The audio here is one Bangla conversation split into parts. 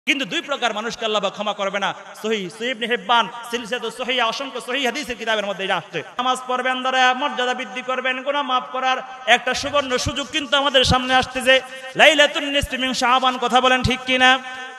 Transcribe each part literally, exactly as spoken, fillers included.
কিন্তু দুই প্রকার মানুষকে আল্লাহ ক্ষমা করবে না। সহিহ সহিহ ইবনে হিব্বান সিলসিলাতুস সহিহা অসংখ্য সহিহ হাদিসের কিতাবের মধ্যে এটা আসছে। নামাজ পড়বেন দ্বারা মর্যাদা বৃদ্ধি করবেন, গুনাহ মাফ করার একটা সুবর্ণ সুযোগ কিন্তু আমাদের সামনে আসতেছে। লাইলাতুন নিসফি মিন শাবান, কথা বলেন ঠিক কিনা?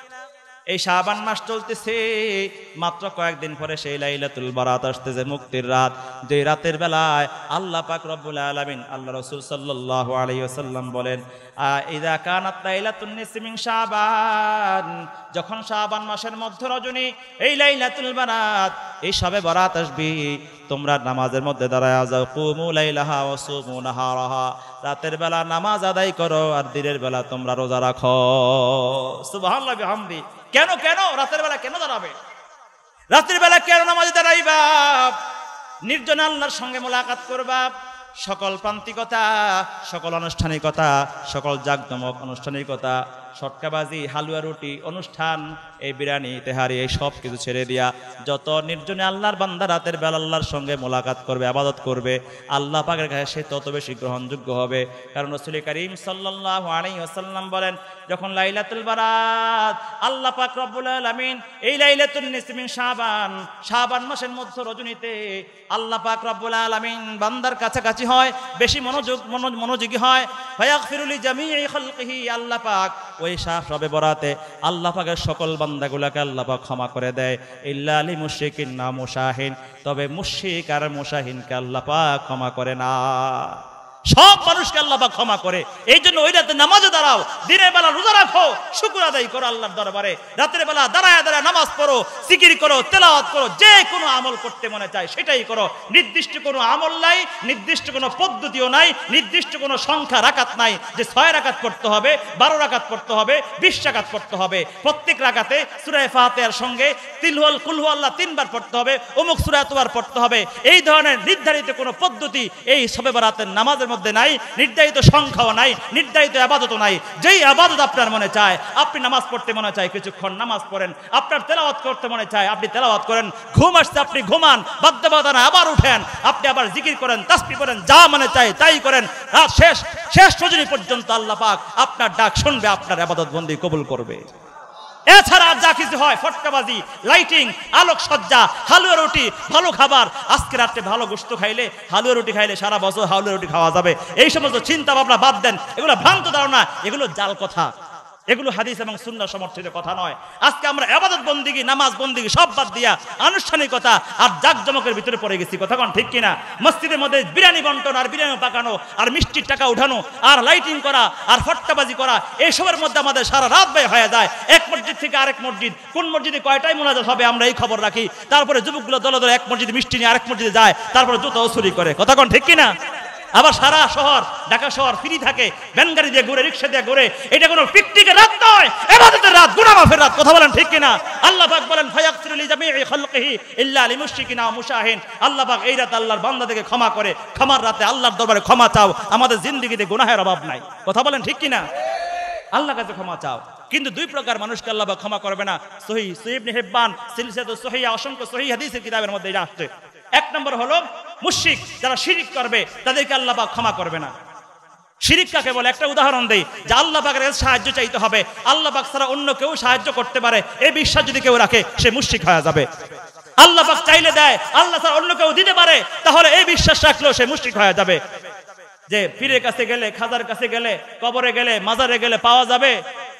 এই শাবান মাস চলতেছে, মাত্র কয়েকদিন পরে সেই লাইলাতুল বারাত আসতেছে, মুক্তির রাত। যে রাতের বেলায় আল্লাহ পাক রব্বুল আলামিন, আল্লাহ রাসূল সাল্লাল্লাহু আলাইহি ওয়াসাল্লাম বলেন, ইযা কানাত লাইলাতুন নিসফি মিন শাবান, যখন শাবান মাসের মধ্য রজনী এই লাইলাতুল বারাত, এই শবে বারাত আসবে, তোমরা নামাজের মধ্যে দাঁড়ায় যাও। কুমু লাইলাহা ওয়া সুমু নাহারাহা, রাতের বেলা নামাজ আদায় করো আর দিনের বেলা তোমরা রোজা রাখো। সুবহানাল্লাহ বিহামদি। কেন কেন রাতের বেলা কেন দাঁড়াবে? রাতের বেলা কেন নামাজে দাঁড়াইবা? নির্জনে আল্লাহর সঙ্গে মোলাকাত করবা। সকল প্রান্তিকতা, সকল আনুষ্ঠানিকতা, সকল জাকজমক আনুষ্ঠানিকতা, সটকাবাজি, হালুয়া রুটি অনুষ্ঠান, এই বিরিয়ানি তেহারি, এই সব কিছু ছেড়ে দিয়া যত নির্জনে আল্লাহর বান্দা রাতের বেলা আল্লাহর সঙ্গে মোলাকাত করবে, ইবাদত করবে, আল্লাহ পাকের কাছে সে তত বেশি গ্রহণযোগ্য হবে। কারণ রাসূল করিম সাল্লাল্লাহু আলাইহি ওয়াসাল্লাম বলেন, যখন লাইলাতুল বারাত আল্লাহ পাক রব্বুল আলামিন এই লাইলাতুন নিসফি মিন শাবান, শাবান মাসের মধ্য রজনীতে আল্লাহ পাক রব্বুল আলামিন বান্দার কাছাকাছি হয়, বেশি মনোযোগ মনোযোগী হয়। ফায়াগফিরু লিজামিই খালকিহি, আল্লাহ পাক ওই শবে বরাতে আল্লাহ পাকের সকল বান্দাগুলোকে আল্লাহ পাক ক্ষমা করে দেয়। ইল্লা লি মুশরিকিন না মুশাহিন, তবে মুশরিক আর মুশাহিনকে আল্লাহ পাক ক্ষমা করে না। সব মানুষকে আল্লাহ পাক ক্ষমা করে। এই জন্য ওই রাতে নামাজে দাঁড়াও, দিনের বেলা রোজা রাখো, শুকর আদায় করো আল্লাহর দরবারে। রাতের বেলা দাঁড়ায় দাঁড়ায় নামাজ পড়ো, জিকির করো, তেলাওয়াত করো, যে কোনো আমল করতে মনে চায় সেটাই করো। নির্দিষ্ট কোনো আমল নাই, নির্দিষ্ট কোনো পদ্ধতিও নাই, নির্দিষ্ট কোনো সংখ্যা রাকাত নাই যে ছয় রাকাত পড়তে হবে, বারো রাকাত পড়তে হবে, বিশ রাকাত পড়তে হবে। প্রত্যেক রাকাতে সূরা ফাতিহার সঙ্গে তিলহুল কুলহু আল্লাহ তিনবার পড়তে হবে, অমুক সূরা এতবার পড়তে হবে। এই ধরনের নির্ধারিত কোনো পদ্ধতি এই শবে বরাতের নামাজের মধ্যে নাই, নির্ধারিত সংখ্যাও নাই, নির্ধারিত ইবাদতও নাই। যেই ইবাদত আপনার মনে চায়, আপনি নামাজ পড়তে মনে চায় কিছুক্ষণ নামাজ পড়েন, আপনার তেলাওয়াত করতে মনে চায় আপনি তেলাওয়াত করেন, ঘুম আসছে আপনি ঘুমান, বাধ্যবাধকতা আবার উঠেন, আপনি আবার জিকির করেন, তাসবিহ করেন, যা মনে চায় তাই করেন। রাত শেষ শেষ রজনী পর্যন্ত আল্লাহ পাক আপনার ডাক শুনবে, আপনার ইবাদত বন্দি কবুল করবে। এছাড়া যা কিছু হয়, ফটকাবাজি, লাইটিং, আলোকসজ্জা, হালুয়া রুটি, ভালো খাবার, আজকে রাত্রে ভালো গোশত খাইলে, হালুয়া রুটি খাইলে সারা বছর হালুয়া রুটি খাওয়া যাবে, এই সমস্ত চিন্তা ভাবনা বাদ দেন। এগুলো ভ্রান্ত ধারণা, এগুলো জাল কথা, এগুলো হাদিস এবং সুন্নাহ সমর্থিত কথা নয়। আজকে আমরা ইবাদত বন্দিগি, নামাজ বন্দিগি সব বাদ দিয়া আনুষ্ঠানিকতা আর জাকজমকের ভিতরে পড়ে গেছি, কথা কোন ঠিক কিনা? মসজিদের মধ্যে বিরিয়ানি বন্টন আর বিরিয়ানি পাকানো আর মিষ্টির টাকা উঠানো আর লাইটিং করা আর ফটকাবাজি করা, এইসবের মধ্যে আমাদের সারা রাত ব্যয় হয়ে যায়। এক মসজিদ থেকে আরেক মসজিদ, কোন মসজিদে কয়টাই মোনাজাত হবে আমরা এই খবর রাখি। তারপরে যুবকগুলো দলে দলে এক মসজিদে মিষ্টি নিয়ে আরেক মসজিদে যায়, তারপরে জুতা চুরি করে, কথা কোন ঠিক কিনা? আবার সারা শহর, ঢাকা শহর ফ্রি থাকে, ভ্যানগাড়ি দিয়ে ঘুরে, রিক্সা দিয়ে ঘুরে। এটা কোনো পিকনিকের রাত নয়, ইবাদতের রাত, গুনাহ মাফের রাত, কথা বলেন ঠিক কিনা? আল্লাহ পাক বলেন, ফায়াগফিরু লিজামিই খালকিহি ইল্লা লিমুশরিকিনা ওয়া মুশাহিন, আল্লাহ পাক এই রাতে আল্লাহর বান্দাদেরকে ক্ষমা করে। ক্ষমার রাতে আল্লাহর দরবারে ক্ষমা চাও, আমাদের জিন্দেগিতে গুনাহের অভাব নাই, কথা বলেন ঠিক কিনা? আল্লাহর কাছে ক্ষমা চাও। কিন্তু দুই প্রকার মানুষকে আল্লাহ পাক ক্ষমা করবে না। সহিহ সহিহ ইবনে হিব্বান সিলসিলাতুস সহিহা অসংখ্য সহিহ হাদিসের কিতাবের মধ্যে এটা আসছে। এক নম্বর হলো মুশরিক, যারা শিরিক করবে তাদেরকে আল্লাহ পাক ক্ষমা করবে না। শিরিক কাকে বলে একটা উদাহরণ দেই, যে আল্লাহ পাকের কাছে সাহায্য চাইতে হবে, আল্লাহ পাক ছাড়া অন্য কেউ সাহায্য করতে পারে এই বিশ্বাস যদি কেউ রাখে, সে মুশরিক হয়ে যাবে। আল্লাহ পাক চাইলে দেয়, আল্লাহ ছাড়া অন্য কেউ দিতে পারে, তাহলে এই বিশ্বাস রাখলেও সে মুশরিক হয়ে যাবে। যে পীরের কাছে গেলে, খাজার কাছে গেলে, কবরে গেলে, মাজারে গেলে পাওয়া যাবে,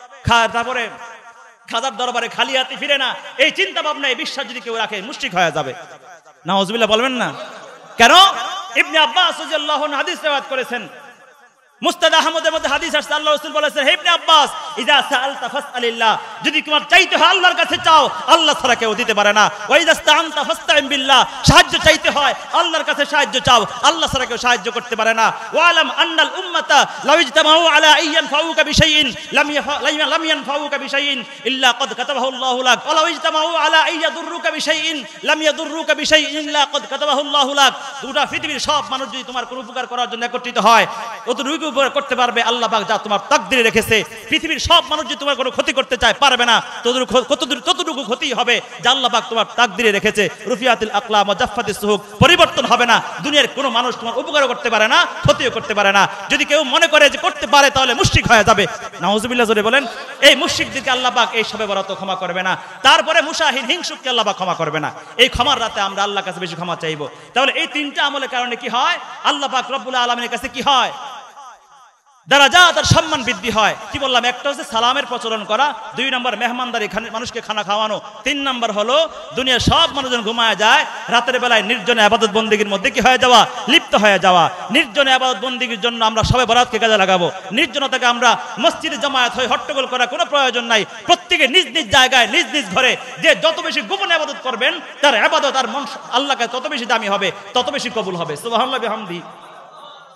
তারপরে খাজার দরবারে খালি হাতে ফিরে না, এই চিন্তা ভাবনা, এই বিশ্বাস যদি কেউ রাখে, মুশরিক হয়ে যাবে। নাউজুবিল্লাহ বলবেন না কেন? ইবনে আব্বাস রাদিয়াল্লাহু আনহু হাদিস রিওয়ায়াত করেছেন, মুস্তাদ আহমদের মধ্যে হাদিস আসছে, আল্লাহ রাসূল বলেছেন, হে ইবনে আব্বাস, ইযা সাআলতা ফাসআলিল্লাহ, যদি তোমার চাইতে হয় আল্লাহর কাছে চাও, আল্লাহ ছাড়া কেউ দিতে পারে না। ওয়া ইযা ইসতাআনতা ফাসতাইন বিল্লাহ, সাহায্য চাইতে হয় আল্লাহর কাছে সাহায্য চাও, আল্লাহ ছাড়া কেউ সাহায্য করতে পারে না। ওয়া আলাম আন্নাল উম্মাতা লাউ ইজতামাউ আলা আইয়ান ফাউকা বিশাইইন লাম লাম ইয়ানফাউকা বিশাইইন ইল্লা ক্বাদ কাতাবাহু আল্লাহু লাক, ওয়া লাউ ইজতামাউ আলা আইয়াদুররুকা বিশাইইন লাম ইয়াদুররুকা বিশাইইন ইল্লা ক্বাদ কাতাবাহু আল্লাহু লাক। গোটা পৃথিবীর সব মানুষ যদি তোমার কোনো উপকার করার জন্য একত্রিত হয়, অতটুকু উপকার করতে পারবে আল্লাহ পাক যা তোমার তাকদিরে রেখেছে। পৃথিবীর সব মানুষ যদি তোমার কোনো ক্ষতি করতে চায় পারবে না, ততটুকু কতদূর ততটুকু ক্ষতি হবে যা আল্লাহ পাক তোমার তাকদিরে রেখেছে। রুফিয়াতিল আকলাম ওয়া জাফফাতিস সুহুক, পরিবর্তন হবে না। দুনিয়ার কোনো মানুষ তোমার উপকারও করতে পারে না, ক্ষতিও করতে পারে না। যদি কেউ মনে করে যে করতে পারে তাহলে মুশরিক হয়ে যাবে। নাউজুবিল্লাহ জোরে বলেন। এই মুশরিকদেরকে আল্লাহ পাক এই সবে বরাত ক্ষমা করবে না। তারপরে মুশাহিন হিংসুককে আল্লাহ পাক ক্ষমা করবে না। এই ক্ষমার রাতে আমরা আল্লাহর কাছে বেশি ক্ষমা চাইবো। তাহলে এই তিনটা আমলের কারণে কি হয়? আল্লাহ পাক রব্বুল আলামিনের কাছে কি হয়? দারাজাত আর সম্মান বৃদ্ধি হয়। কি বললাম? একটা হচ্ছে সালামের প্রচলন করা, দুই নম্বর মেহমানদারি, মানুষকে খানা খাওয়ানো, তিন নম্বর হলো দুনিয়ার সব মানুষজন ঘুমায় যায়, রাতের বেলায় নির্জনে ইবাদত বন্দেগীর মধ্যে কি হয়ে যাওয়া? লিপ্ত হয়ে যাওয়া। নির্জনে ইবাদত বন্দেগীর জন্য আমরা সবে বরাতকে কাজে লাগাবো। নির্জনতাকে আমরা মসজিদে জামায়াত হয়ে হট্টগোল করার কোনো প্রয়োজন নাই। প্রত্যেকে নিজ নিজ জায়গায় নিজ নিজ ঘরে যে যত বেশি গোপনে ইবাদত করবেন তার ইবাদত আর মন আল্লাহকে তত বেশি দামি হবে, তত বেশি কবুল হবে। সুবহানাল্লাহ বিহামদি।